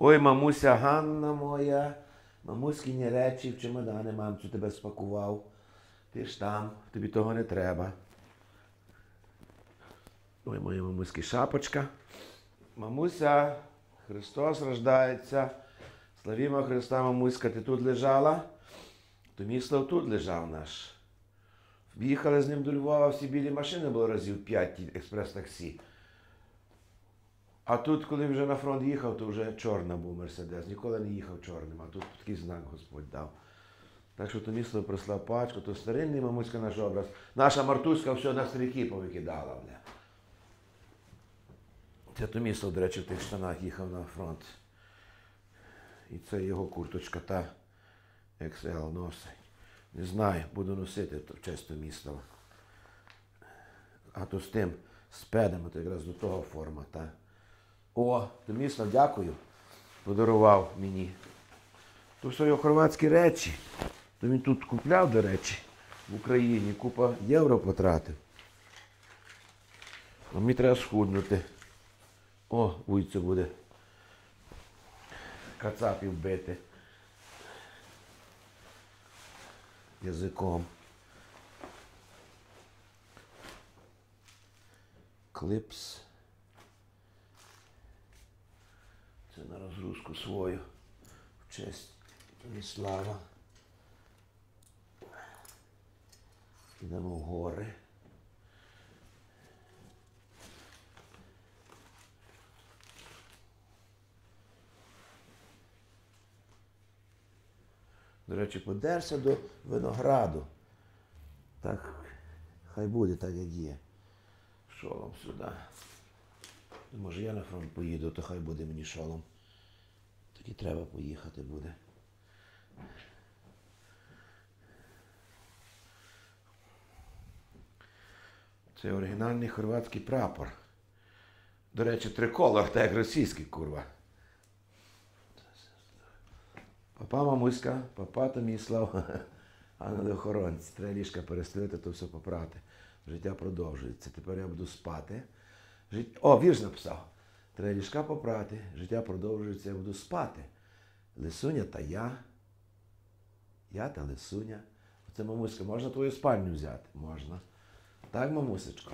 Ой, мамуся Ганна моя, мамуськині речі в чемодани, мамцю тебе спакував. Ти ж там, тобі того не треба. Ой, моя мамуськи шапочка. Мамуся, Христос рождається. Славімо Христа, мамуська, ти тут лежала? То Міслав тут лежав наш. В'їхали з ним до Львова, всі білі машини було разів 5 експрес-таксі. А тут, коли вже на фронт їхав, то вже чорна був Мерседес. Ніколи не їхав чорним, а тут такий знак Господь дав. Так що Томіслав прислав пачку, то старинний мамуська наш образ. Наша Мартуська все на стріки повикидала. Бля. Це Томіслав, до речі, в тих штанах їхав на фронт. І це його курточка та XL носить. Не знаю, буду носити в честь Томіслава. А то з тим, з педами, то якраз до того форма, та. О, Томіслав, дякую, подарував мені. То все його хорватські речі. То він тут купляв, до речі, в Україні. Купа євро потратив. А мені треба схуднути. О, вуйцю буде кацапів бити. Язиком. Клипс. Це на розгрузку свою. В честь Томіслава. Йдемо в гори. До речі, подерся до винограду. Так, хай буде так, як є. Шолом сюди. Може я на фронт поїду, то хай буде мені шолом. Так і треба поїхати буде. Це оригінальний хорватський прапор. До речі, триколор, так як російський, курва. Папа мамуська, папа Томіслав, ангели-охоронці. Треба ліжка перестелити, то все попрати. Життя продовжується. Тепер я буду спати. О, вірш написав. Треба ліжка попрати, життя продовжується, я буду спати. Лисуня та я та Лисуня. Оце, мамуська, можна твою спальню взяти? Можна. Так, мамусечко?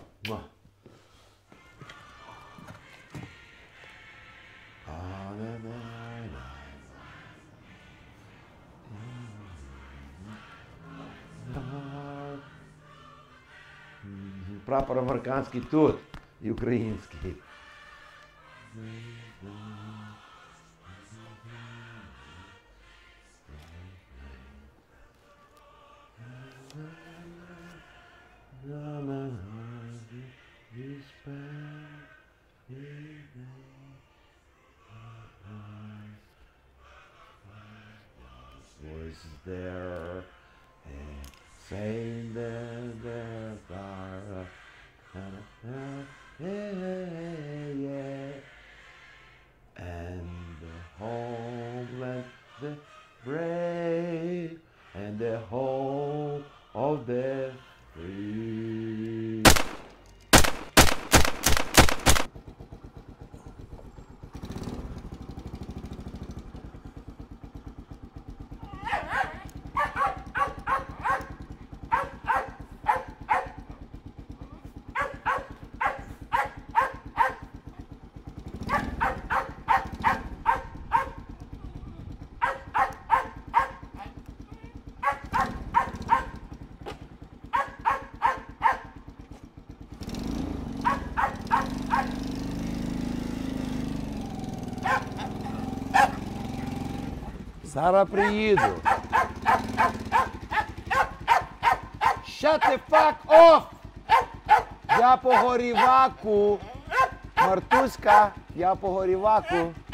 Прапор американський тут і український. Was there saying there are yeah, and the homeland, the brave, and the home of the free. Зараз приїду. Shut the fuck off! Я по горіваку. Мартуська, я по горіваку.